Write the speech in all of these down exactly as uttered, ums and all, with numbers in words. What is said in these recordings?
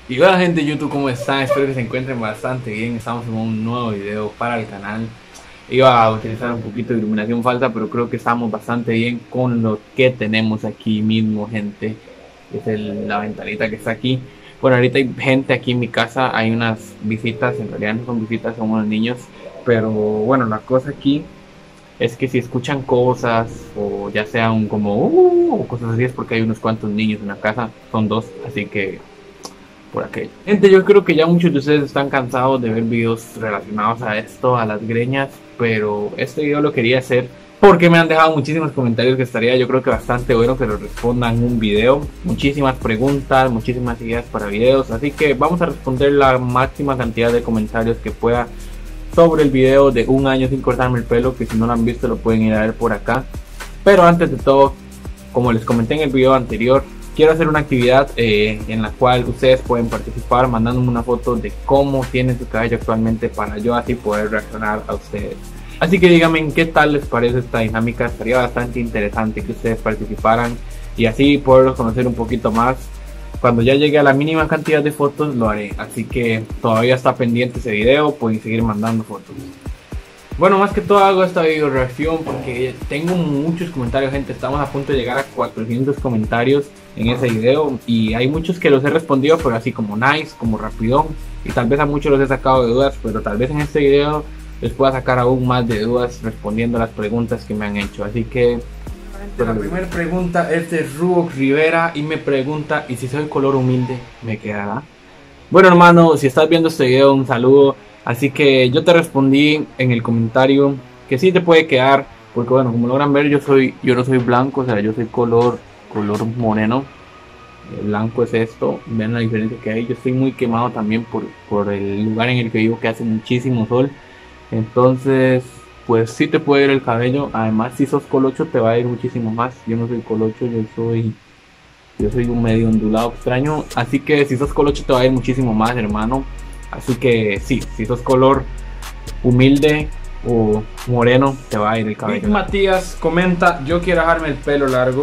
Y hola gente de YouTube, ¿cómo están? Espero que se encuentren bastante bien. Estamos en un nuevo video para el canal. Iba a utilizar un poquito de iluminación falsa, pero creo que estamos bastante bien con lo que tenemos aquí mismo, gente. Es el, la ventanita que está aquí. Bueno, ahorita hay gente aquí en mi casa, hay unas visitas, en realidad no son visitas, son unos niños. Pero bueno, la cosa aquí es que si escuchan cosas, o ya sean como uh, o cosas así, es porque hay unos cuantos niños en la casa, son dos, así que por aquello. Gente, yo creo que ya muchos de ustedes están cansados de ver videos relacionados a esto, a las greñas, pero este video lo quería hacer porque me han dejado muchísimos comentarios que estaría yo creo que bastante bueno que lo respondan en un video. Muchísimas preguntas, muchísimas ideas para videos, así que vamos a responder la máxima cantidad de comentarios que pueda sobre el video de un año sin cortarme el pelo, que si no lo han visto lo pueden ir a ver por acá. Pero antes de todo, como les comenté en el video anterior, quiero hacer una actividad eh, en la cual ustedes pueden participar mandándome una foto de cómo tienen su cabello actualmente para yo así poder reaccionar a ustedes. Así que díganme qué tal les parece esta dinámica. Estaría bastante interesante que ustedes participaran y así poderlos conocer un poquito más. Cuando ya llegue a la mínima cantidad de fotos lo haré, así que todavía está pendiente ese video, pueden seguir mandando fotos. Bueno, más que todo hago esta video reacción porque tengo muchos comentarios, gente. Estamos a punto de llegar a cuatrocientos comentarios en ese video y hay muchos que los he respondido, pero así como nice, como rapidón, y tal vez a muchos los he sacado de dudas, pero tal vez en este video les pueda sacar aún más de dudas respondiendo a las preguntas que me han hecho. Así que la primera pregunta es de Ruox Rivera y me pregunta: ¿y si soy color humilde me quedará? Bueno, hermano, si estás viendo este video, un saludo. Así que yo te respondí en el comentario que sí te puede quedar, porque bueno, como logran ver, yo soy yo no soy blanco, o sea, yo soy color color moreno. El blanco es esto, vean la diferencia que hay. Yo estoy muy quemado también por, por el lugar en el que vivo, que hace muchísimo sol. Entonces, pues sí te puede ir el cabello. Además, si sos colocho te va a ir muchísimo más. Yo no soy colocho, yo soy yo soy un medio ondulado extraño. Así que si sos colocho te va a ir muchísimo más, hermano. Así que sí, si sos color humilde o moreno te va a ir el cabello. Big Matías comenta: yo quiero dejarme el pelo largo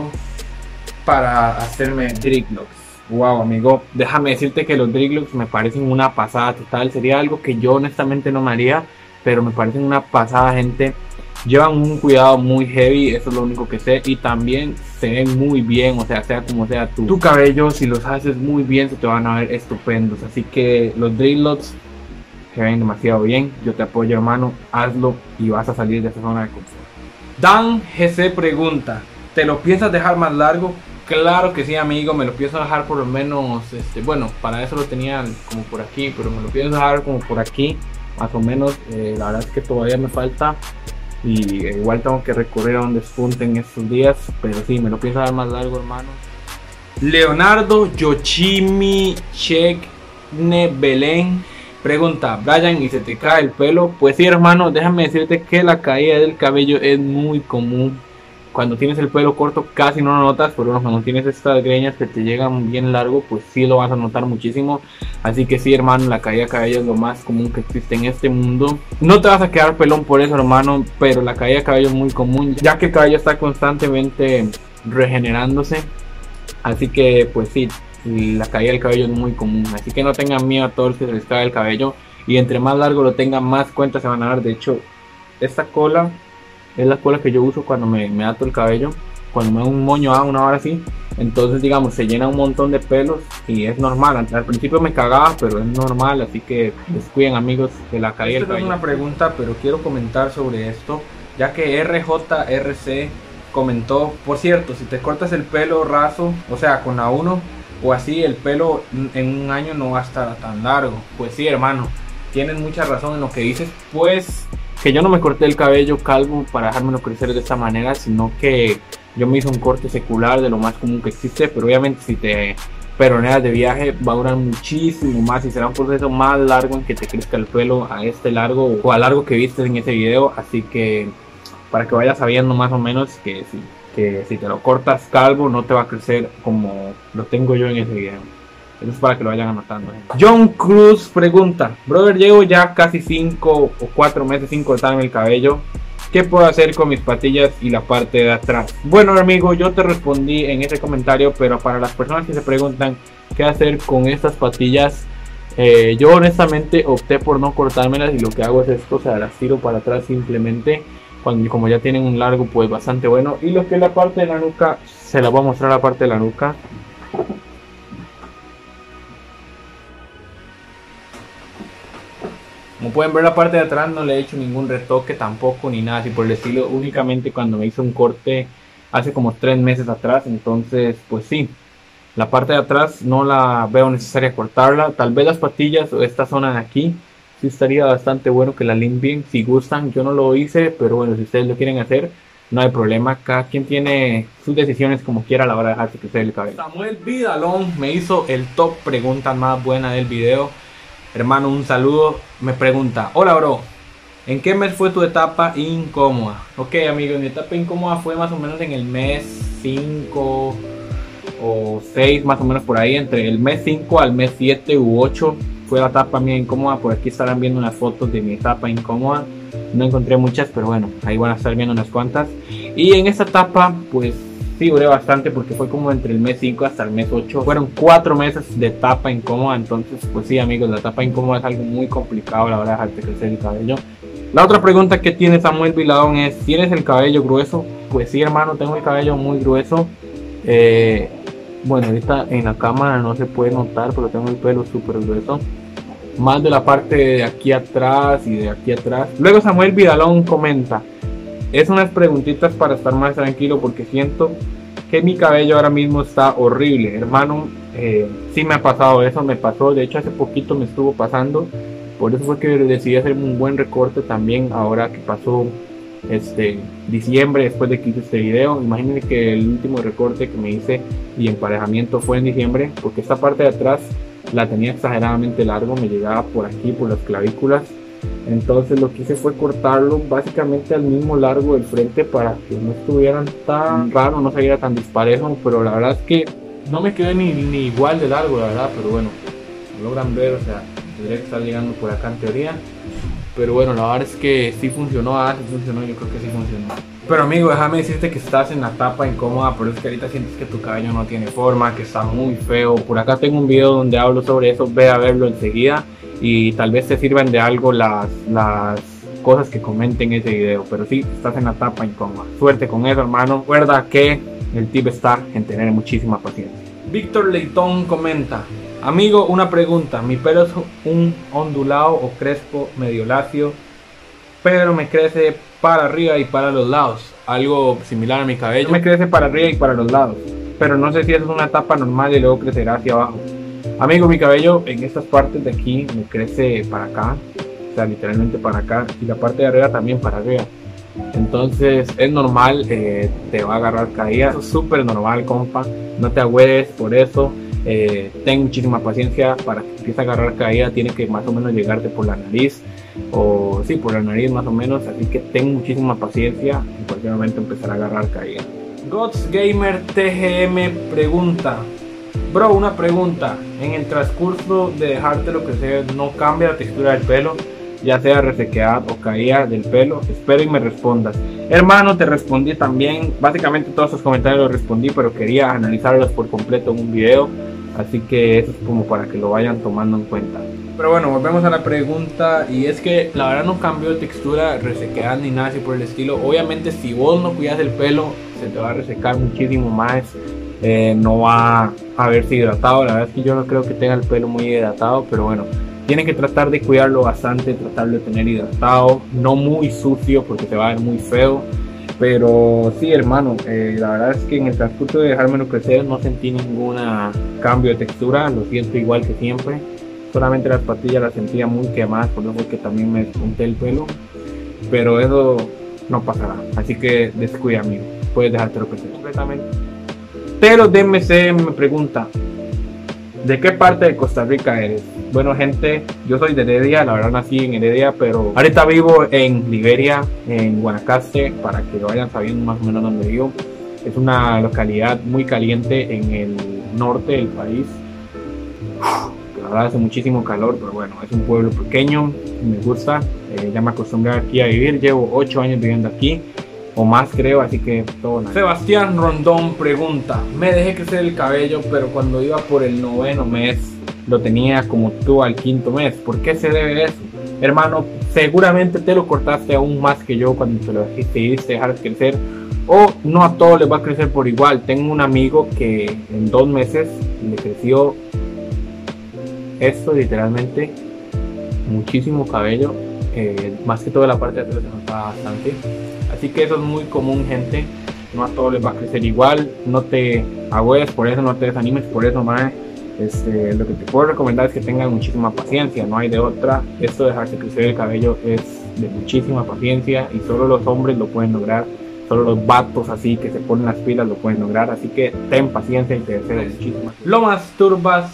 para hacerme dreadlocks. Wow, amigo, déjame decirte que los dreadlocks me parecen una pasada total. Sería algo que yo honestamente no me haría, pero me parecen una pasada, gente. Llevan un cuidado muy heavy, eso es lo único que sé. Y también se ven muy bien, o sea, sea como sea tu, tu cabello, si los haces muy bien se te van a ver estupendos. Así que los dreadlocks se ven demasiado bien. Yo te apoyo, hermano, hazlo y vas a salir de esa zona de confort. Dan G C pregunta: ¿te lo piensas dejar más largo? Claro que sí, amigo, me lo pienso dejar por lo menos, este, bueno, para eso lo tenía como por aquí, pero me lo pienso dejar como por aquí, más o menos. Eh, la verdad es que todavía me falta y igual tengo que recurrir a un despunte en estos días, pero sí, me lo pienso dar más largo, hermano. Leonardo Yochimi Chegne Belén pregunta: Brian, ¿y se te cae el pelo? Pues sí, hermano, déjame decirte que la caída del cabello es muy común. Cuando tienes el pelo corto casi no lo notas, pero cuando tienes estas greñas que te llegan bien largo, pues sí lo vas a notar muchísimo. Así que sí, hermano, la caída de cabello es lo más común que existe en este mundo. No te vas a quedar pelón por eso, hermano, pero la caída de cabello es muy común, ya que el cabello está constantemente regenerándose. Así que pues sí, la caída del cabello es muy común. Así que no tengan miedo a todos los que se les cae el cabello, y entre más largo lo tengan, más cuenta se van a dar. De hecho, esta cola es la cola que yo uso cuando me, me ato el cabello, cuando me hago un moño a una hora así. Entonces, digamos, se llena un montón de pelos y es normal. Al principio me cagaba, pero es normal. Así que descuiden, amigos, de la caída del cabello. Es una pregunta, pero quiero comentar sobre esto, ya que R J R C comentó: por cierto, si te cortas el pelo raso, o sea, con la uno o así, el pelo en un año no va a estar tan largo. Pues sí, hermano, tienes mucha razón en lo que dices, pues que yo no me corté el cabello calvo para dejármelo crecer de esta manera, sino que yo me hice un corte secular de lo más común que existe. Pero obviamente si te peroneas de viaje va a durar muchísimo más y será un proceso más largo en que te crezca el pelo a este largo o al largo que viste en ese video. Así que para que vayas sabiendo más o menos que si, que si te lo cortas calvo no te va a crecer como lo tengo yo en ese video. Eso es para que lo vayan anotando. John Cruz pregunta: brother, llevo ya casi cinco o cuatro meses sin cortarme el cabello. ¿qué puedo hacer con mis patillas y la parte de atrás? Bueno, amigo, yo te respondí en ese comentario, pero para las personas que se preguntan qué hacer con estas patillas, eh, yo honestamente opté por no cortármelas y lo que hago es esto, o sea, las tiro para atrás simplemente, cuando, como ya tienen un largo pues bastante bueno. Y lo que es la parte de la nuca, se la voy a mostrar la parte de la nuca. Como pueden ver, la parte de atrás no le he hecho ningún retoque tampoco ni nada así por el estilo, únicamente cuando me hice un corte hace como tres meses atrás. Entonces pues sí, la parte de atrás no la veo necesaria cortarla. Tal vez las patillas o esta zona de aquí sí estaría bastante bueno que la limpien si gustan. Yo no lo hice, pero bueno, si ustedes lo quieren hacer no hay problema. Cada quien tiene sus decisiones como quiera a la hora de dejarse crecer el cabello. Samuel Vidalón me hizo el top pregunta más buena del video. Hermano, un saludo. Me pregunta: hola bro, ¿en qué mes fue tu etapa incómoda? Ok amigo, mi etapa incómoda fue más o menos en el mes cinco o seis, más o menos por ahí. Entre el mes cinco al mes siete u ocho fue la etapa mía incómoda. Por aquí estarán viendo unas fotos de mi etapa incómoda. No encontré muchas, pero bueno, ahí van a estar viendo unas cuantas. Y en esta etapa pues sí duré bastante, porque fue como entre el mes cinco hasta el mes ocho. Fueron cuatro meses de etapa incómoda. Entonces pues sí amigos, la etapa incómoda es algo muy complicado a la hora de dejarte crecer el cabello. La otra pregunta que tiene Samuel Vidalón es: ¿tienes el cabello grueso? Pues sí hermano, tengo el cabello muy grueso. eh, Bueno, ahorita en la cámara no se puede notar, pero tengo el pelo súper grueso. Más de la parte de aquí atrás y de aquí atrás. Luego Samuel Vidalón comenta: es unas preguntitas para estar más tranquilo, porque siento que mi cabello ahora mismo está horrible. Hermano, eh, sí me ha pasado eso, me pasó. De hecho hace poquito me estuvo pasando. Por eso fue que decidí hacer un buen recorte también ahora que pasó este diciembre, después de que hice este video. Imagínense que el último recorte que me hice y emparejamiento fue en diciembre, porque esta parte de atrás la tenía exageradamente largo, me llegaba por aquí, por las clavículas. Entonces lo que hice fue cortarlo básicamente al mismo largo del frente, para que no estuvieran tan raro, no se viera tan disparejo. Pero la verdad es que no me quedé ni, ni igual de largo, la verdad. Pero bueno, lo logran ver, o sea, tendría que estar llegando por acá en teoría. Pero bueno, la verdad es que sí funcionó, ah, sí funcionó, yo creo que sí funcionó. Pero amigo, déjame decirte que estás en la etapa incómoda, pero es que ahorita sientes que tu cabello no tiene forma, que está muy feo. Por acá tengo un video donde hablo sobre eso, ve a verlo enseguida y tal vez te sirvan de algo las, las cosas que comenten en ese video. Pero sí, estás en la etapa incómoda. Suerte con eso hermano. Recuerda que el tip está en tener muchísima paciencia. Víctor Leitón comenta: amigo, una pregunta, mi pelo es un ondulado o crespo medio lacio, pero me crece para arriba y para los lados, algo similar a mi cabello. Me crece para arriba y para los lados, pero no sé si eso es una etapa normal y luego crecerá hacia abajo. Amigo, mi cabello en estas partes de aquí me crece para acá, o sea, literalmente para acá, y la parte de arriba también para arriba. Entonces es normal, eh, te va a agarrar caída, es súper normal, compa, no te agüedes por eso. Eh, ten muchísima paciencia. Para que empiece a agarrar caída tiene que más o menos llegarte por la nariz, o sí, por la nariz más o menos, así que ten muchísima paciencia, en cualquier momento empezará a agarrar caída. Gods Gamer T G M pregunta: bro, una pregunta, en el transcurso de dejártelo crecer no cambia la textura del pelo, ya sea resequedad o caída del pelo? Espero y me respondas. Hermano, te respondí también, básicamente todos esos comentarios los respondí, pero quería analizarlos por completo en un video, así que eso es como para que lo vayan tomando en cuenta. Pero bueno, volvemos a la pregunta, y es que la verdad no cambió de textura, resequedad ni nada así por el estilo. Obviamente si vos no cuidas el pelo se te va a resecar muchísimo más, eh, no va a verse hidratado. La verdad es que yo no creo que tenga el pelo muy hidratado, pero bueno, tienen que tratar de cuidarlo bastante, tratar de tener hidratado, no muy sucio porque te va a ver muy feo. Pero sí hermano, eh, la verdad es que en el transcurso de dejármelo crecer no sentí ningún cambio de textura, lo siento igual que siempre. Solamente las patillas las sentía muy quemadas, por lo que también me despunté el pelo, pero eso no pasará, así que descuida amigo, puedes dejártelo crecer completamente. Pero D M C me pregunta: ¿de qué parte de Costa Rica eres? Bueno gente, yo soy de Heredia, la verdad nací en Heredia, pero ahorita vivo en Liberia, en Guanacaste, para que lo vayan sabiendo más o menos dónde vivo. Es una localidad muy caliente en el norte del país. La verdad hace muchísimo calor, pero bueno, es un pueblo pequeño, me gusta. Eh, ya me acostumbré aquí a vivir, llevo ocho años viviendo aquí o más creo, así que todo nada. Sebastián Rondón pregunta: me dejé crecer el cabello, pero cuando iba por el noveno mes lo tenía como tú al quinto mes. ¿Por qué se debe eso? Hermano, seguramente te lo cortaste aún más que yo cuando te lo decidiste dejar crecer, o no a todos les va a crecer por igual. Tengo un amigo que en dos meses le creció esto, literalmente muchísimo cabello, eh, más que toda la parte de atrás se nota bastante. Así que eso es muy común, gente. No a todos les va a crecer igual. No te agües por eso, no te desanimes por eso, man. Este, lo que te puedo recomendar es que tengan muchísima paciencia, no hay de otra. Esto de dejarse crecer el cabello es de muchísima paciencia y solo los hombres lo pueden lograr. Solo los vatos así que se ponen las pilas lo pueden lograr. Así que ten paciencia y te deseo muchísimas. Lomas Turbas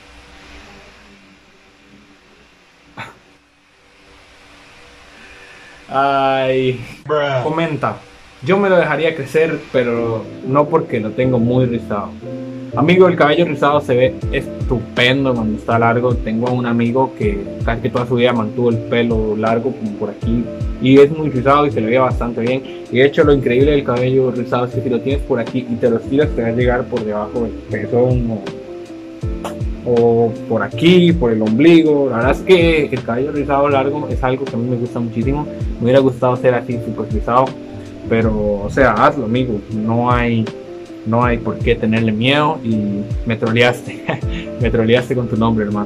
Ay, Bruh. Comenta: yo me lo dejaría crecer, pero no porque lo tengo muy rizado. Amigo, el cabello rizado se ve estupendo cuando está largo. Tengo a un amigo que casi que toda su vida mantuvo el pelo largo como por aquí y es muy rizado y se le ve bastante bien. Y de hecho lo increíble del cabello rizado es que si lo tienes por aquí y te lo estiras te va a llegar por debajo del pezón o, o por aquí, por el ombligo. La verdad es que el cabello rizado largo es algo que a mí me gusta muchísimo. Me hubiera gustado ser así súper rizado, pero o sea, hazlo, amigo. No hay No hay por qué tenerle miedo y me troleaste. Me troleaste con tu nombre, hermano.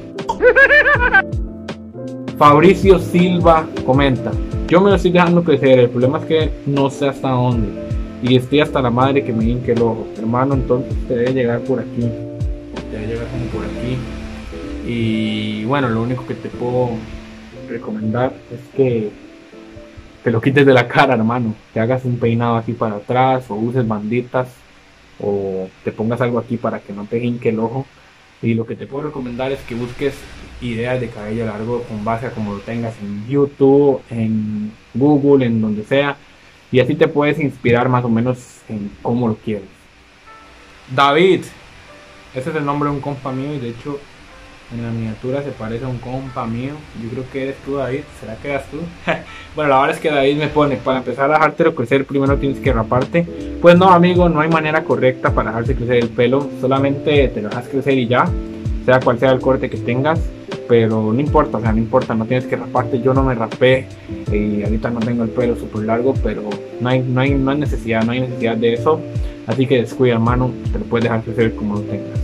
Fabricio Silva comenta: yo me lo estoy dejando crecer, el problema es que no sé hasta dónde y estoy hasta la madre que me hinque el ojo. Hermano, entonces te debe llegar por aquí. Te debe llegar como por aquí. Y bueno, lo único que te puedo recomendar es que te lo quites de la cara, hermano. Te hagas un peinado así para atrás o uses banditas o te pongas algo aquí para que no te hinque el ojo. Y lo que te puedo recomendar es que busques ideas de cabello largo con base a como lo tengas en YouTube, en Google, en donde sea, y así te puedes inspirar más o menos en cómo lo quieres. David, ese es el nombre de un compa mío y de hecho en la miniatura se parece a un compa mío. Yo creo que eres tú, David. ¿Será que eras tú? Bueno, la verdad es que David me pone: para empezar a dejártelo crecer primero tienes que raparte. Pues no, amigo, no hay manera correcta para dejarse crecer el pelo. Solamente te lo dejas crecer y ya, sea cual sea el corte que tengas. Pero no importa, o sea, no importa, no tienes que raparte. Yo no me rapé y ahorita no tengo el pelo súper largo, pero no hay, no, hay, no hay necesidad, no hay necesidad de eso. Así que descuida, hermano, te lo puedes dejar crecer como lo tengas.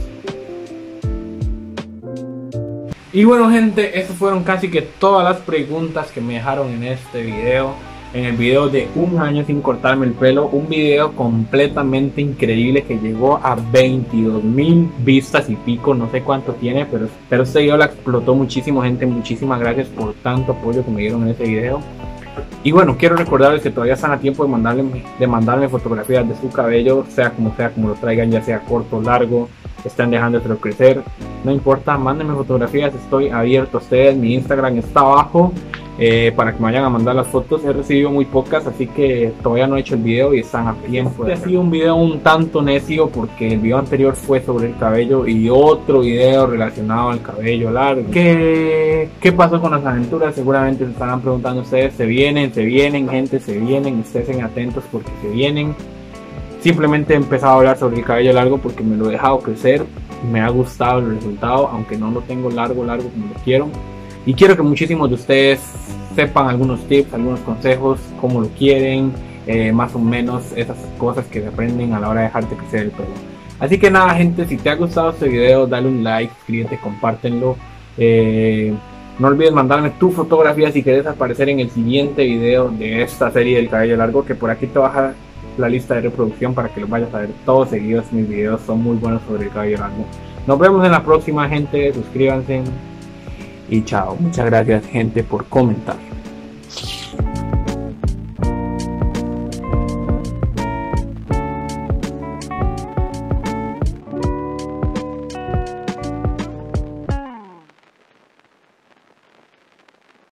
Y bueno, gente, esas fueron casi que todas las preguntas que me dejaron en este video. En el video de un año sin cortarme el pelo. Un video completamente increíble que llegó a veintidós mil vistas y pico. No sé cuánto tiene, pero, pero este video la explotó muchísimo, gente. Muchísimas gracias por tanto apoyo que me dieron en este video. Y bueno, quiero recordarles que todavía están a tiempo de mandarle, de mandarme fotografías de su cabello, sea como sea, como lo traigan, ya sea corto o largo, están dejándoselo crecer, no importa, mándenme fotografías, estoy abierto a ustedes. Mi Instagram está abajo eh, para que me vayan a mandar las fotos. He recibido muy pocas, así que todavía no he hecho el video y están a tiempo. Este ha sido un video un tanto necio porque el video anterior fue sobre el cabello y otro video relacionado al cabello largo. ¿Qué, qué pasó con las aventuras? Seguramente se estarán preguntando ustedes. Se vienen, se vienen, gente, se vienen, estén atentos porque se vienen. Simplemente he empezado a hablar sobre el cabello largo porque me lo he dejado crecer, me ha gustado el resultado, aunque no lo tengo largo, largo como lo quiero. Y quiero que muchísimos de ustedes sepan algunos tips, algunos consejos, cómo lo quieren, eh, más o menos esas cosas que se aprenden a la hora de dejarte crecer el pelo. Así que nada, gente, si te ha gustado este video, dale un like, suscríbete, compártenlo. Eh, no olvides mandarme tu fotografía si quieres aparecer en el siguiente video de esta serie del cabello largo, que por aquí te baja la lista de reproducción para que los vayas a ver todos seguidos. Mis videos son muy buenos sobre el cabello largo. Nos vemos en la próxima, gente. Suscríbanse y chao. Muchas gracias, gente, por comentar.